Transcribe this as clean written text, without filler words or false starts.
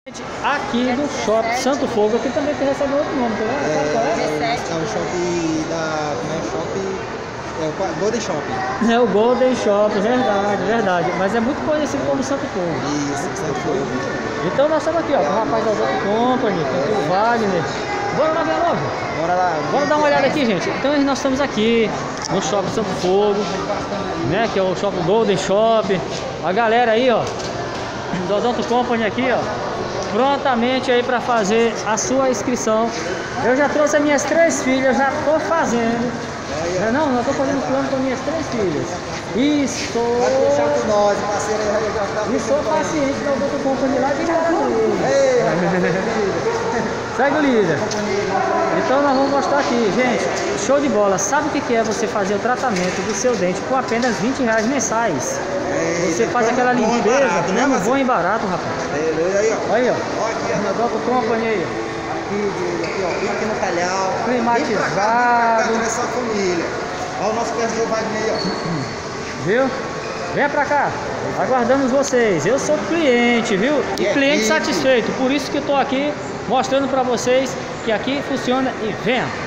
Aqui do Shopping Santo Fogo, aqui também tem recebe outro nome, tá? Sabe qual é? É o shopping da... Como é o shopping? É o Golden Shopping. É o Golden Shopping, verdade, verdade. Mas é muito conhecido como Santo Fogo. Isso, Santo Fogo. Então nós estamos aqui, ó, com o rapaz da Auto Company, tem aqui o Wagner. Bora lá ver a loja? Bora lá. Bora dar uma olhada aqui, gente. Então nós estamos aqui no Shopping Santo Fogo, né? Que é o Shopping Golden Shopping. A galera aí, ó, da Auto Company aqui, ó, prontamente aí para fazer a sua inscrição. Eu já trouxe as minhas 3 filhas, já tô fazendo. Não, eu tô fazendo plano com minhas 3 filhas. E sou paciente da Auto Company lá de Segue o líder. Então nós vamos mostrar aqui, gente. Show de bola. Sabe o que é você fazer o tratamento do seu dente com apenas R$20 mensais? Você faz aquela limpeza, plano bom e barato, rapaz. Aí, ó. Na Auto Company aí. Aqui no Calhau. Climatizado. Essa família. Olha o nosso pessoal Wagner aí, ó. Viu? Venha pra cá. Aguardamos vocês. Eu sou cliente, viu? E cliente satisfeito. Por isso que eu tô aqui mostrando pra vocês que aqui funciona e venha.